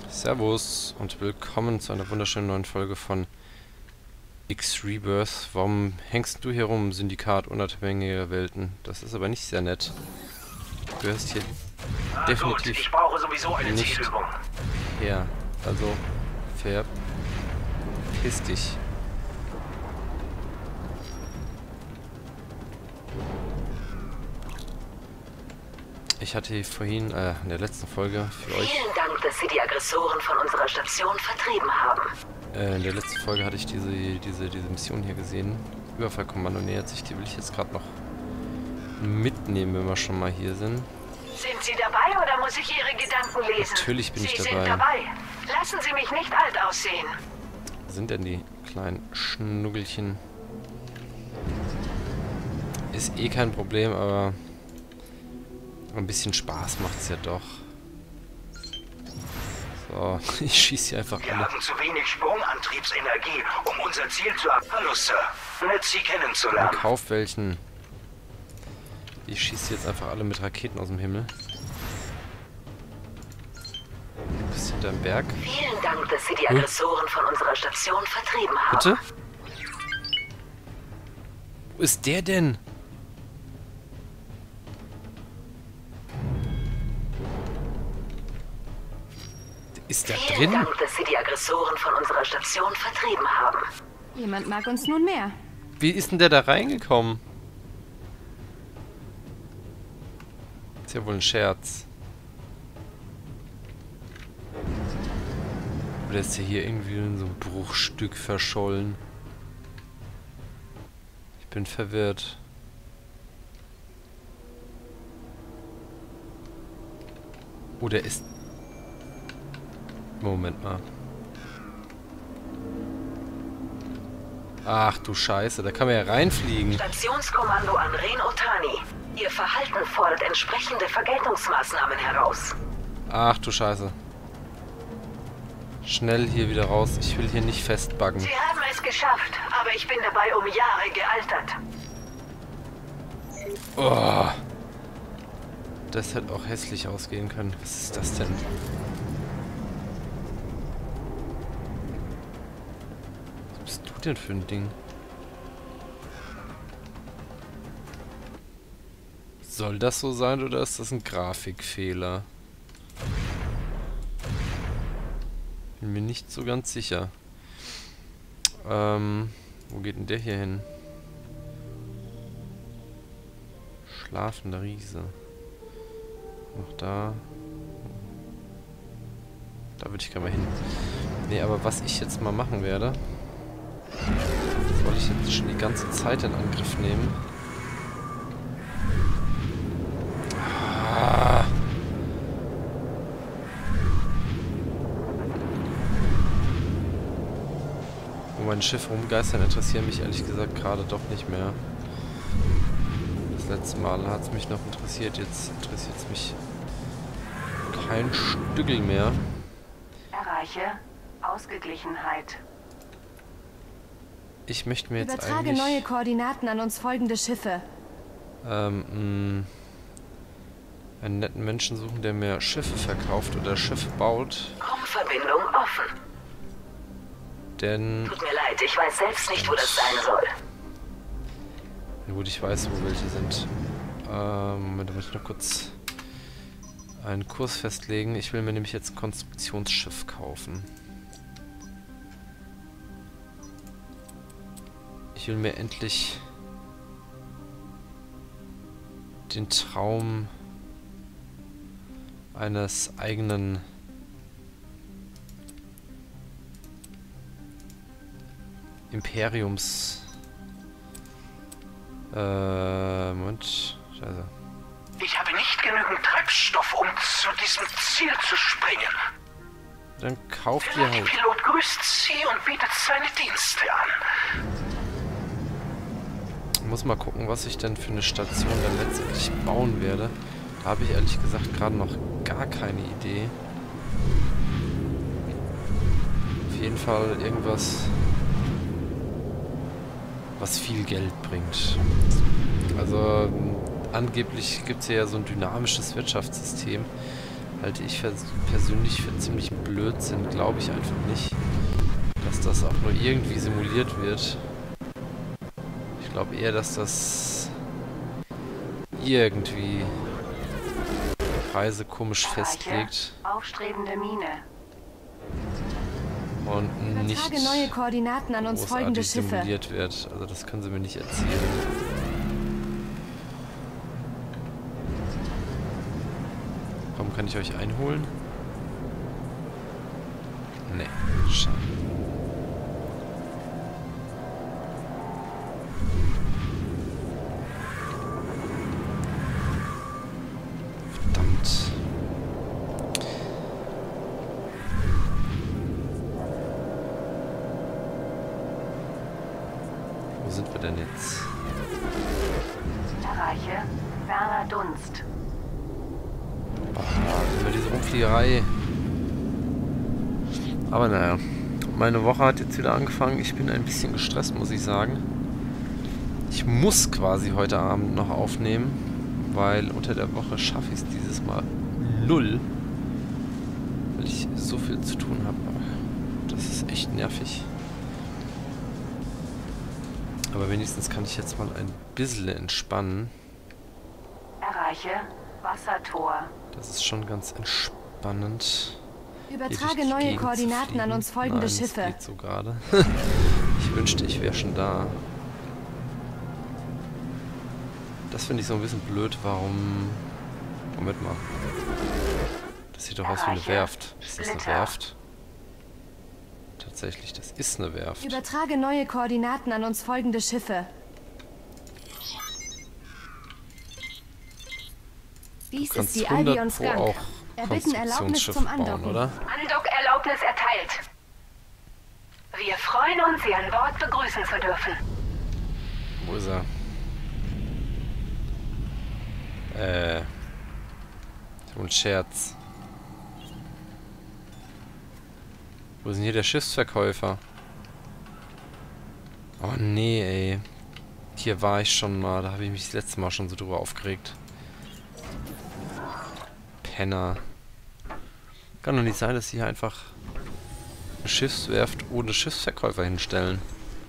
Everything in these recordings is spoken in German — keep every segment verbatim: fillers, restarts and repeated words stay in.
Servus und willkommen zu einer wunderschönen neuen Folge von X-Rebirth. Warum hängst du hier rum, Syndikat unabhängiger Welten? Das ist aber nicht sehr nett. Du gehörst hier Na definitiv gut, ich brauche sowieso eine nicht Zielübung. her. Also, verpiss dich. Ich hatte hier vorhin, äh, in der letzten Folge für euch, Vielen Dank, dass Sie die Aggressoren von unserer Station vertrieben haben. äh, in der letzten Folge hatte ich diese, diese, diese Mission hier gesehen. Überfallkommando nähert sich, die will ich jetzt gerade noch mitnehmen, wenn wir schon mal hier sind. Sind Sie dabei oder muss ich Ihre Gedanken lesen? Natürlich bin ich Sie dabei. sind dabei. Lassen Sie mich nicht alt aussehen. Wo sind denn die kleinen Schnuggelchen? Ist eh kein Problem, aber ein bisschen Spaß macht's ja doch. So, ich schieße hier einfach Wir alle. haben zu wenig Sprungantriebsenergie, um unser Ziel zu ab. Hallo, Sir. Nett, Sie Und kennenzulernen. kauf welchen. Ich schieße jetzt einfach alle mit Raketen aus dem Himmel. Bis hinterm Berg. Vielen Dank, dass Sie die Aggressoren von unserer Station vertrieben haben. Bitte? Wo ist der denn? Ist der Vielen drin? Dank, dass Sie die Aggressoren von unserer Station vertrieben haben. Jemand mag uns nun mehr. Wie ist denn der da reingekommen? Ist ja wohl ein Scherz. Oder ist der hier irgendwie in so ein Bruchstück verschollen? Ich bin verwirrt. Oder ist... Moment mal. Ach du Scheiße, da kann man ja reinfliegen. Stationskommando an Ren Otani. Ihr Verhalten fordert entsprechende Vergeltungsmaßnahmen heraus. Ach du Scheiße. Schnell hier wieder raus. Ich will hier nicht festbuggen. Sie haben es geschafft, aber ich bin dabei um Jahre gealtert. Oh. Das hätte auch hässlich ausgehen können. Was ist das denn? Was bist du denn für ein Ding? Soll das so sein oder ist das ein Grafikfehler? Bin mir nicht so ganz sicher. Ähm, wo geht denn der hier hin? Schlafender Riese. Noch da. Da würde ich gerne mal hin. Nee, aber was ich jetzt mal machen werde, das wollte ich jetzt schon die ganze Zeit in Angriff nehmen. Ah. Wo mein Schiff rumgeistern, interessieren mich ehrlich gesagt gerade doch nicht mehr. Das letzte Mal hat es mich noch interessiert, jetzt interessiert es mich kein Stückel mehr. Erreiche Ausgeglichenheit. Ich möchte mir jetzt Übertrage eigentlich neue Koordinaten an uns folgende Schiffe. ähm, mh, einen netten Menschen suchen, der mir Schiffe verkauft oder Schiffe baut. Raumverbindung offen. Denn, Tut mir leid, ich weiß selbst nicht, wo das sein soll. na gut, ich weiß, wo welche sind. Ähm, Moment, da muss ich noch kurz einen Kurs festlegen. Ich will mir nämlich jetzt ein Konstruktionsschiff kaufen. Ich will mir endlich den Traum eines eigenen Imperiums äh, Moment, scheiße. Ich habe nicht genügend Treibstoff, um zu diesem Ziel zu springen. Dann kauft Der ihr halt. Pilot grüßt Sie und bietet seine Dienste an. Ich muss mal gucken, was ich denn für eine Station dann letztendlich bauen werde. Da habe ich ehrlich gesagt gerade noch gar keine Idee. Auf jeden Fall irgendwas, was viel Geld bringt. Also angeblich gibt es hier ja so ein dynamisches Wirtschaftssystem. halte ich pers persönlich für ziemlich Blödsinn. Glaube ich einfach nicht, dass das auch nur irgendwie simuliert wird. Ich glaube eher, dass das irgendwie Preise komisch festlegt. Aufstrebende Mine. Und nicht Übertrage neue Koordinaten an uns folgende großartig Schiffe. simuliert wird. Also das können sie mir nicht erzählen. Warum kann ich euch einholen? Nee, schade. Verdammt. Wo sind wir denn jetzt? Erreiche Werner Dunst. Oh, immer diese Rumfliegerei. Aber naja, meine Woche hat jetzt wieder angefangen. Ich bin ein bisschen gestresst, muss ich sagen. Ich muss quasi heute Abend noch aufnehmen, weil unter der Woche schaffe ich es dieses Mal null. Weil ich so viel zu tun habe. Das ist echt nervig. Aber wenigstens kann ich jetzt mal ein bisschen entspannen. Erreiche Wassertor. Das ist schon ganz entspannend. Übertrage neue Koordinaten an uns folgende Nein, Schiffe. Das geht so gerade. Ich wünschte, ich wäre schon da. Das finde ich so ein bisschen blöd. Warum... Moment mal. Das sieht doch aus wie eine Werft. Ist das eine Werft? Tatsächlich, das ist eine Werft. Übertrage neue Koordinaten an uns folgende Schiffe. Dies ist die Albion Skunk. Erbitten Erlaubnis zum Andocken. Bauen, oder? Andockerlaubnis erteilt. Wir freuen uns, Sie an Bord begrüßen zu dürfen. Wo ist er? Äh. So ein Scherz. Wo ist denn hier der Schiffsverkäufer? Oh nee, ey. Hier war ich schon mal. Da habe ich mich das letzte Mal schon so drüber aufgeregt. Penner. Kann doch nicht sein, dass sie hier einfach eine Schiffswerft ohne Schiffsverkäufer hinstellen.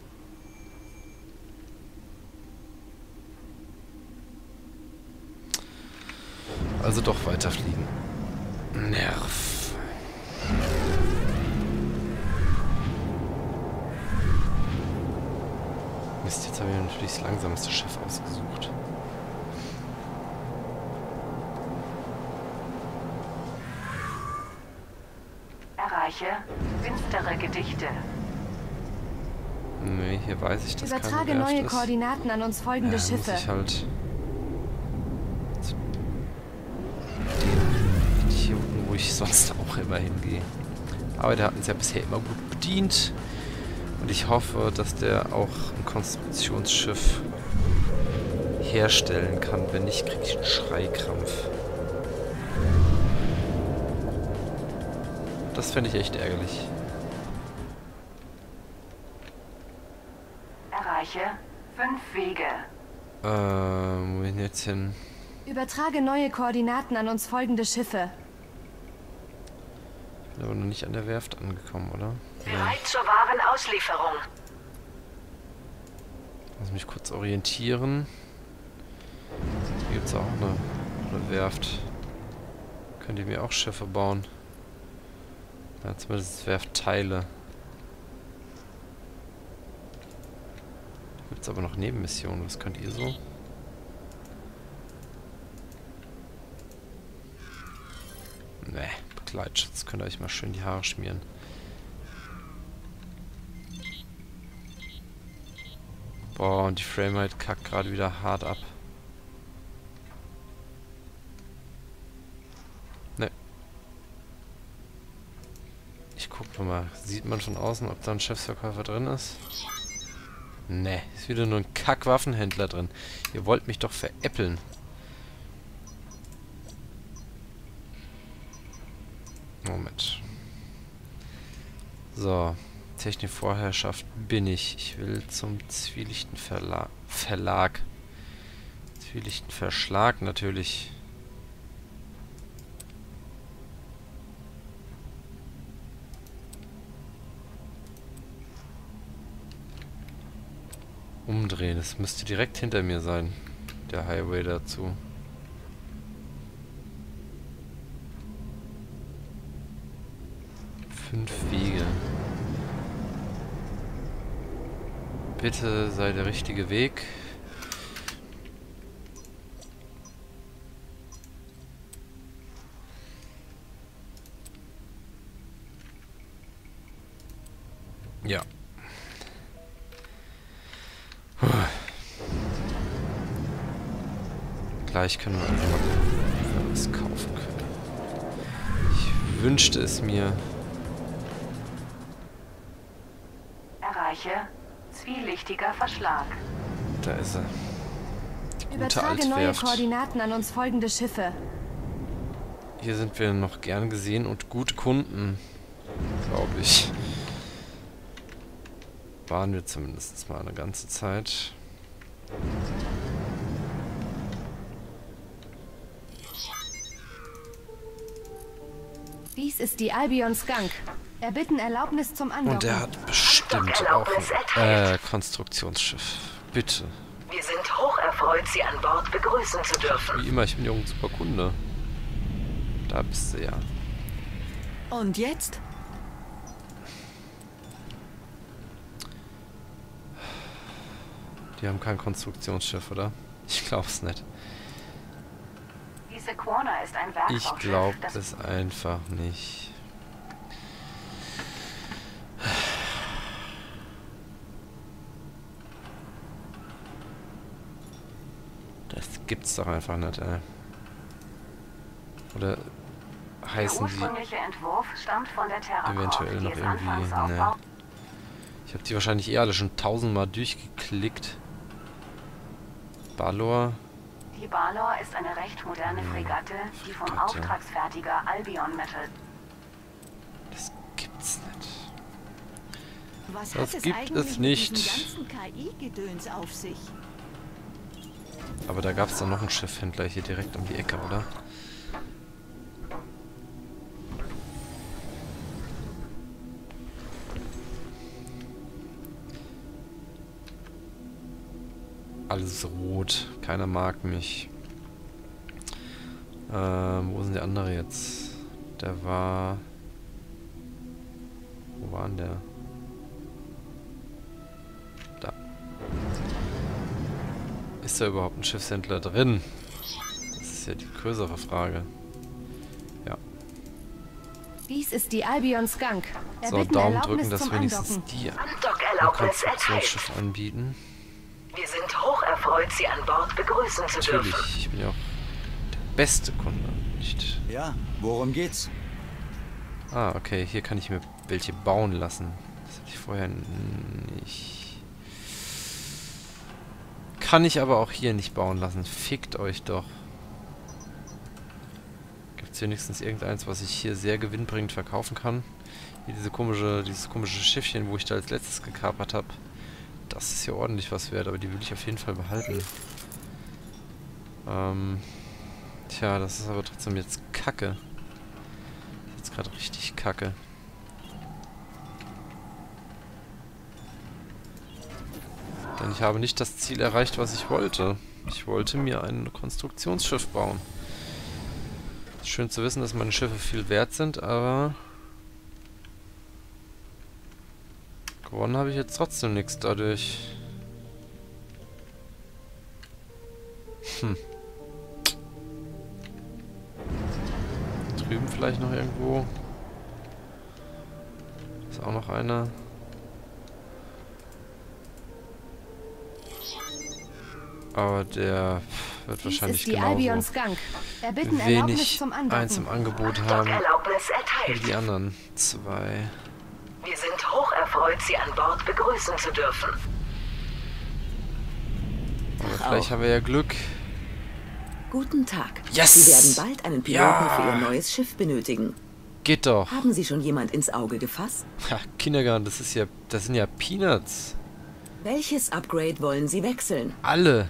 Also doch weiterfliegen. Nerv. Mist, jetzt habe ich mir natürlich das langsamste Schiff ausgesucht. Erreiche finstere Gedichte. Nee, hier weiß ich, dass Übertrage keine Werft neue ist. Koordinaten an uns folgende Ja, Schiffe. muss ich halt zu den Idioten, wo ich sonst auch immer hingehe. Aber der hat uns ja bisher immer gut bedient. Und ich hoffe, dass der auch ein Konstruktionsschiff herstellen kann. Wenn nicht, kriege ich einen Schreikrampf. Das fände ich echt ärgerlich. Erreiche fünf Wege. Ähm, wo bin ich jetzt hin? Übertrage neue Koordinaten an uns folgende Schiffe. Ich bin aber noch nicht an der Werft angekommen, oder? Bereit zur wahren Auslieferung. Lass mich kurz orientieren. Hier gibt es auch eine, eine Werft. Könnt ihr mir auch Schiffe bauen? Ja, zumindest Werftteile. Gibt es aber noch Nebenmissionen. Was könnt ihr so? Ne, Begleitschutz. Könnt ihr euch mal schön die Haare schmieren. Boah, und die Framerate kackt gerade wieder hart ab. Ne. Ich guck mal. Sieht man von außen, ob da ein Schiffsverkäufer drin ist? Ne, ist wieder nur ein Kack-Waffenhändler drin. Ihr wollt mich doch veräppeln. Moment. So. Technikvorherrschaft bin ich. Ich will zum Zwielichten Verla Verlag. Zwielichten Verschlag natürlich. umdrehen. Es müsste direkt hinter mir sein, der Highway dazu. Fünf Wege. Bitte sei der richtige Weg. Ja. Puh. Gleich können wir einfach mal was kaufen können. Ich wünschte es mir. Erreiche zwielichtiger Verschlag. Da ist er. Die gute Übertrage neue Altwerft. Koordinaten an uns folgende Schiffe. Hier sind wir noch gern gesehen und gute Kunden, glaube ich. Waren wir zumindest mal eine ganze Zeit. Dies ist die Albion Skunk. Erbitten Erlaubnis zum Andocken. Und er hat bestimmt auch ein äh, Konstruktionsschiff. Bitte. Wir sind hocherfreut, Sie an Bord begrüßen zu dürfen. Wie immer, ich bin ja auch ein super Kunde. Da bist du ja. Und jetzt? Die haben kein Konstruktionsschiff, oder? Ich glaub's nicht. Diese Quona ist ein Werkbauschiff. Ich glaub es einfach nicht. Das gibt's doch einfach nicht, ey. Oder heißen der ursprüngliche Entwurf stammt von der die eventuell noch irgendwie... Ne. Ich habe die wahrscheinlich eh alle schon tausendmal durchgeklickt. Balor. Die Balor ist eine recht moderne Hm, Fregatte, die vom Fregatte. Auftragsfertiger Albion Metal. Das gibt's nicht. Was Das hat es gibt eigentlich es nicht. mit diesem ganzen K I-Gedöns auf sich? Aber da gab es dann noch einen Schiffhändler hier direkt um die Ecke, oder? Alles rot. Keiner mag mich. Ähm, wo sind die andere jetzt? Der war... Wo war denn der? Da. Ist da überhaupt ein Schiffshändler drin? Das ist ja die größere Frage. Ja. Dies ist die Albion Skunk. So, Erbitten Daumen Erlaubnis drücken, dass zum wenigstens Andocken. die ein Andockerlaubnis erteilt. Konstruktionsschiff anbieten. Wir sind hocherfreut, Sie an Bord begrüßen zu Natürlich, dürfen. ich bin ja auch der beste Kunde, nicht... Ja, worum geht's? Ah, okay, hier kann ich mir welche bauen lassen. Das hatte ich vorher nicht. Kann ich aber auch hier nicht bauen lassen. Fickt euch doch. Gibt es wenigstens irgendeins, was ich hier sehr gewinnbringend verkaufen kann? Hier diese komische, dieses komische Schiffchen, wo ich da als letztes gekapert habe. Das ist ja ordentlich was wert, aber die will ich auf jeden Fall behalten. Ähm... Tja, das ist aber trotzdem jetzt Kacke. Das ist jetzt gerade richtig Kacke. Denn ich habe nicht das Ziel erreicht, was ich wollte. Ich wollte mir ein Konstruktionsschiff bauen. Schön zu wissen, dass meine Schiffe viel wert sind, aber... gewonnen habe ich jetzt trotzdem nichts dadurch. Hm. Drüben vielleicht noch irgendwo. Ist auch noch einer. Aber der wird wahrscheinlich Dies ist die Albion genauso Skunk. Erbitten Erlaubnis wenig zum eins im Andocken. Angebot haben Andockerlaubnis wie erteilt. die anderen zwei. Wir sind hocherfreut, Sie an Bord begrüßen zu dürfen. Aber Ach, vielleicht auch. haben wir ja Glück. Guten Tag. Yes! Sie werden bald einen Piloten Ja! für Ihr neues Schiff benötigen. Geht doch. Haben Sie schon jemand ins Auge gefasst? Ha, Kindergarten, das ist ja, das sind ja Peanuts. Welches Upgrade wollen Sie wechseln? Alle.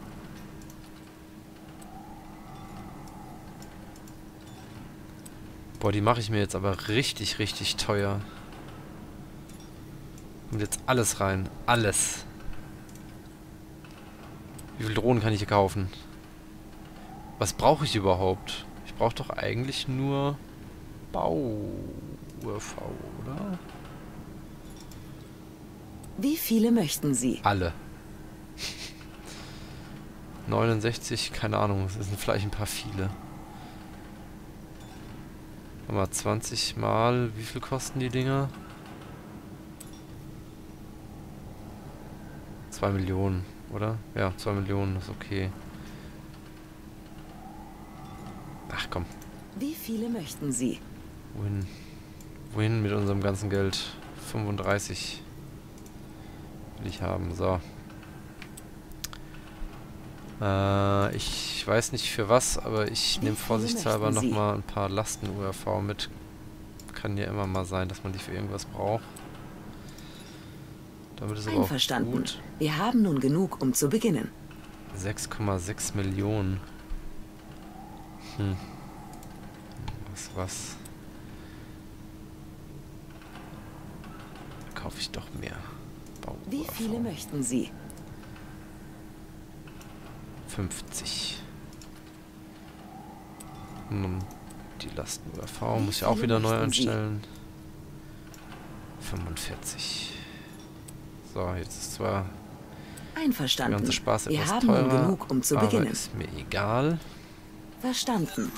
Boah, die mache ich mir jetzt aber richtig, richtig teuer. Kommt jetzt alles rein. Alles. Wie viele Drohnen kann ich hier kaufen? Was brauche ich überhaupt? Ich brauche doch eigentlich nur Bau-U A V, oder? Wie viele möchten Sie? Alle. neunundsechzig, keine Ahnung, das sind vielleicht ein paar viele. Mal zwanzig mal, wie viel kosten die Dinger? zwei Millionen, oder? Ja, zwei Millionen ist okay. Ach komm. Wie viele möchten Sie? Wohin? Wohin mit unserem ganzen Geld? fünfunddreißig will ich haben, so. Äh, ich weiß nicht für was, aber ich nehme vorsichtshalber nochmal ein paar Lasten-U A V mit. Kann ja immer mal sein, dass man die für irgendwas braucht. Damit ist aber auch gut. Wir haben nun genug, um zu beginnen. sechs Komma sechs Millionen. Hm. Was, was? Da kaufe ich doch mehr. Bau Wie viele möchten Sie? fünfzig. Nun, die Lasten-U A V muss ich auch wieder neu einstellen. fünfundvierzig. So, jetzt ist zwar Einverstanden. der ganze Spaß Wir etwas haben teurer, genug, um zu aber beginnen. ist mir egal. Verstanden.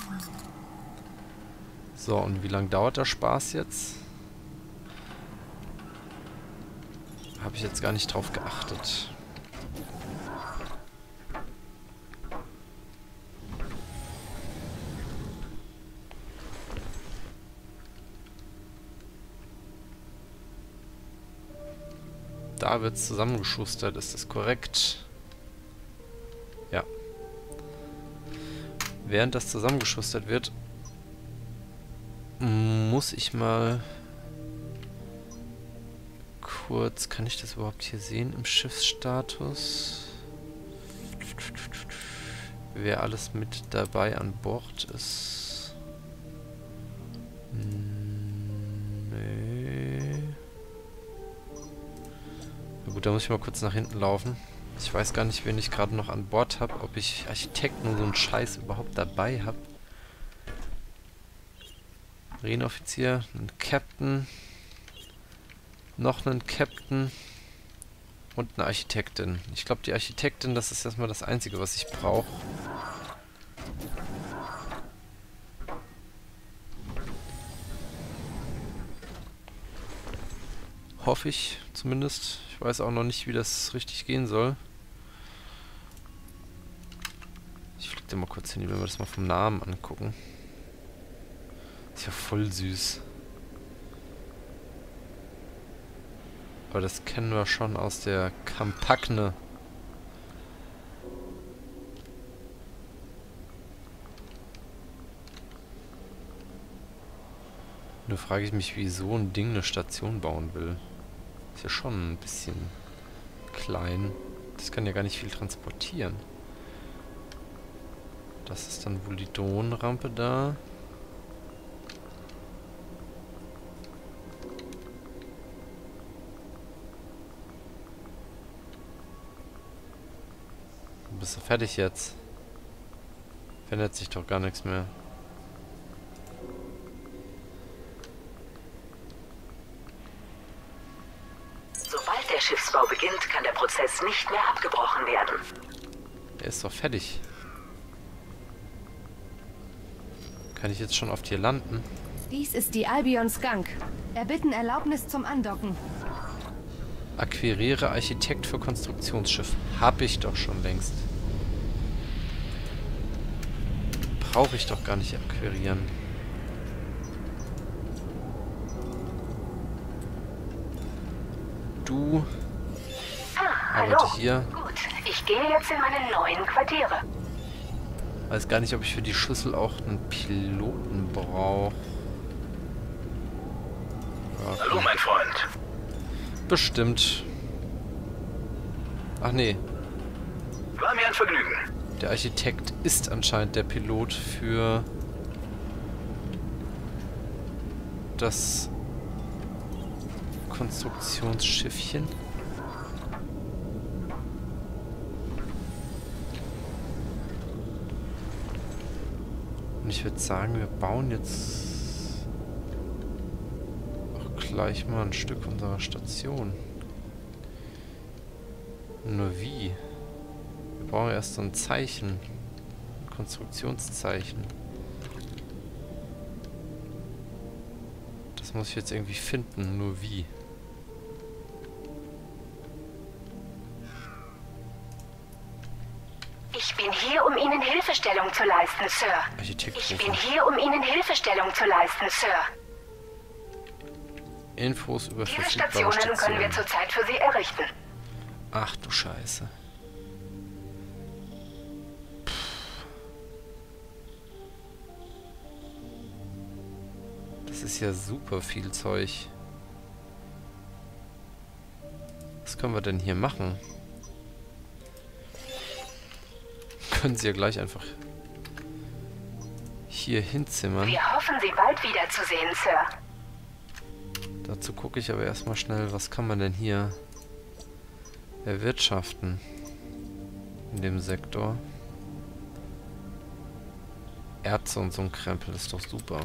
So, und wie lange dauert der Spaß jetzt? Habe ich jetzt gar nicht drauf geachtet. Da wird es zusammengeschustert, ist das korrekt? Ja. Während das zusammengeschustert wird, muss ich mal kurz... Kann ich das überhaupt hier sehen im Schiffsstatus? Wer alles mit dabei an Bord ist? Nee. Na gut, da muss ich mal kurz nach hinten laufen. Ich weiß gar nicht, wen ich gerade noch an Bord habe. Ob ich Architekten und so einen Scheiß überhaupt dabei habe. Marineoffizier, ein Captain, noch einen Captain und eine Architektin. Ich glaube, die Architektin, das ist erstmal das Einzige, was ich brauche. Hoffe ich zumindest. Ich weiß auch noch nicht, wie das richtig gehen soll. Ich fliege da mal kurz hin, wenn wir das mal vom Namen angucken. Ist ja voll süß. Aber das kennen wir schon aus der Campagne. Nur frage ich mich, wie so ein Ding eine Station bauen will. Ist ja schon ein bisschen klein. Das kann ja gar nicht viel transportieren. Das ist dann wohl die Drohnenrampe da. Bist du fertig jetzt? Verändert sich doch gar nichts mehr. Sobald der Schiffsbau beginnt, kann der Prozess nicht mehr abgebrochen werden. Er ist doch fertig. Kann ich jetzt schon auf dir landen? Dies ist die Albion Skunk. Erbitten Erlaubnis zum Andocken. Akquiriere Architekt für Konstruktionsschiff. Hab ich doch schon längst. Brauche ich doch gar nicht akquirieren. Du Ah, arbeite hallo. hier. Gut, ich gehe jetzt in meine neuen Quartiere. Weiß gar nicht, ob ich für die Schüssel auch einen Piloten brauche. Ja, Hallo, mein Freund. bestimmt. Ach nee. War mir ein Vergnügen. Der Architekt ist anscheinend der Pilot für das Konstruktionsschiffchen. Und ich würde sagen, wir bauen jetzt auch gleich mal ein Stück unserer Station. Nur wie? Wir brauchen erst so ein Zeichen. Ein Konstruktionszeichen. Das muss ich jetzt irgendwie finden. Nur wie? Ich bin hier, um Ihnen Hilfestellung zu leisten, Sir. Architekt Ich rufen. bin hier, um Ihnen Hilfestellung zu leisten, Sir. Infos über Diese verfügbare Stationen Stationen. können wir zurzeit für Sie errichten. Ach du Scheiße. Das ist ja super viel Zeug. Was können wir denn hier machen? Können Sie ja gleich einfach hier hinzimmern. Wir hoffen, Sie bald wiederzusehen, Sir. Dazu gucke ich aber erstmal schnell, was kann man denn hier erwirtschaften in dem Sektor. Erze und so ein Krempel ist doch super.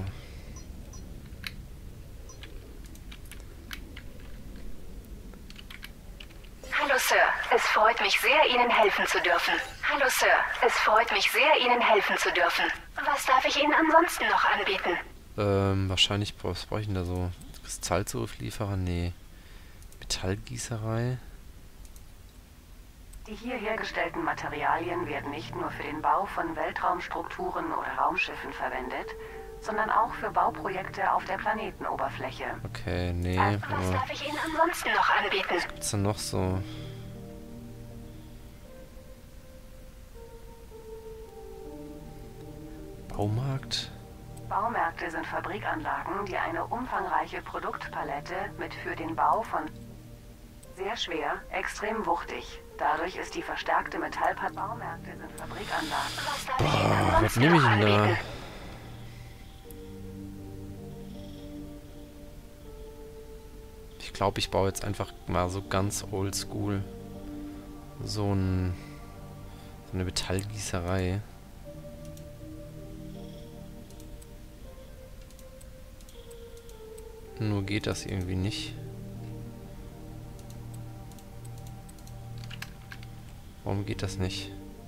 Hallo, Sir. Es freut mich sehr, Ihnen helfen zu dürfen. Hallo, Sir. Es freut mich sehr, Ihnen helfen zu dürfen. Was darf ich Ihnen ansonsten noch anbieten? Ähm, wahrscheinlich, was brauche ich denn da so? Kristallzulieferer? Nee. Metallgießerei? Die hier hergestellten Materialien werden nicht nur für den Bau von Weltraumstrukturen oder Raumschiffen verwendet, sondern auch für Bauprojekte auf der Planetenoberfläche. Okay, nee. Was darf ich Ihnen ansonsten noch anbieten? Was gibt's denn noch so? Baumarkt? Baumärkte sind Fabrikanlagen, die eine umfangreiche Produktpalette mit für den Bau von sehr schwer, extrem wuchtig. Dadurch ist die verstärkte Metallpart. Baumärkte sind Fabrikanlagen. Was darf ich Ihnen Was ansonsten nehme ich noch denn da? anbieten? Ich glaube, ich baue jetzt einfach mal so ganz oldschool so, ein, so eine Metallgießerei. Nur geht das irgendwie nicht. Warum geht das nicht?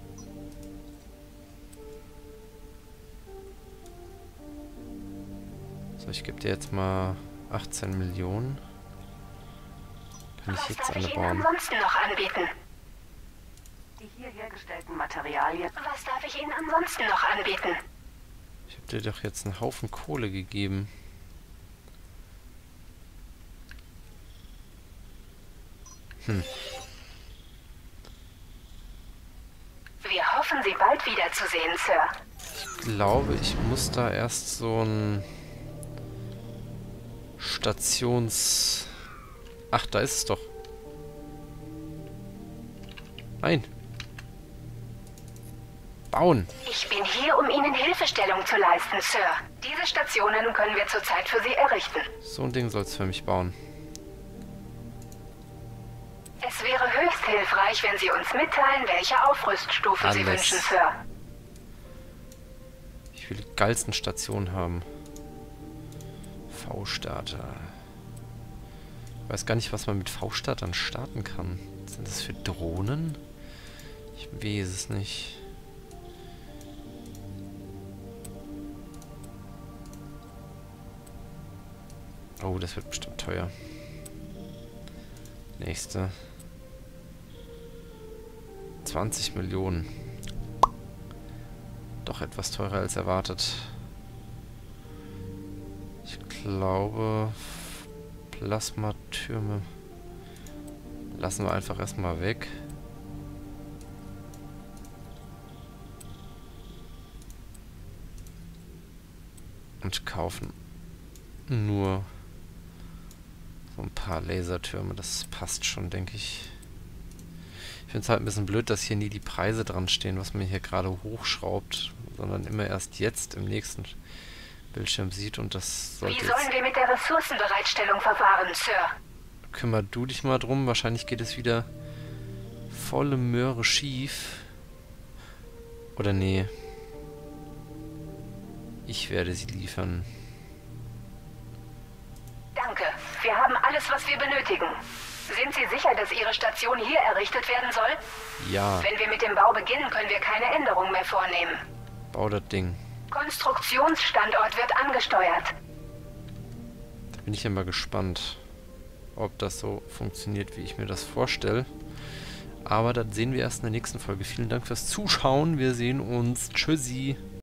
So, ich gebe dir jetzt mal achtzehn Millionen. Kann ich Was jetzt darf alle ich Ihnen bauen? ansonsten noch anbieten? Die hier hergestellten Materialien. Was darf ich Ihnen ansonsten noch anbieten? Ich habe dir doch jetzt einen Haufen Kohle gegeben. Hm. Wir hoffen, Sie bald wiederzusehen, Sir. Ich glaube, ich muss da erst so ein Stations... Ach, da ist es doch. Nein. Bauen. Ich bin hier, um Ihnen Hilfestellung zu leisten, Sir. Diese Stationen können wir zurzeit für Sie errichten. So ein Ding soll es für mich bauen. Es wäre höchst hilfreich, wenn Sie uns mitteilen, welche Aufrüststufe Sie Alles. wünschen, Sir. Ich will die geilsten Stationen haben. V-Starter. Ich weiß gar nicht, was man mit V-Startern starten kann. Sind das für Drohnen? Ich weiß es nicht. Oh, das wird bestimmt teuer. Nächste. zwanzig Millionen. Doch etwas teurer als erwartet. Ich glaube, Plasmatürme lassen wir einfach erstmal weg. Und kaufen nur so ein paar Lasertürme. Das passt schon, denke ich. Ich finde es halt ein bisschen blöd, dass hier nie die Preise dran stehen, was man hier gerade hochschraubt, sondern immer erst jetzt im nächsten Bildschirm sieht, und das sollte Wie sollen jetzt... wir mit der Ressourcenbereitstellung verfahren, Sir? Kümmer du dich mal drum. Wahrscheinlich geht es wieder volle Möhre schief. Oder nee. Ich werde sie liefern. Danke. Wir haben alles, was wir benötigen. Sind Sie sicher, dass Ihre Station hier errichtet werden soll? Ja. Wenn wir mit dem Bau beginnen, können wir keine Änderung mehr vornehmen. Bau das Ding. Konstruktionsstandort wird angesteuert. Da bin ich ja mal gespannt, ob das so funktioniert, wie ich mir das vorstelle. Aber das sehen wir erst in der nächsten Folge. Vielen Dank fürs Zuschauen. Wir sehen uns. Tschüssi.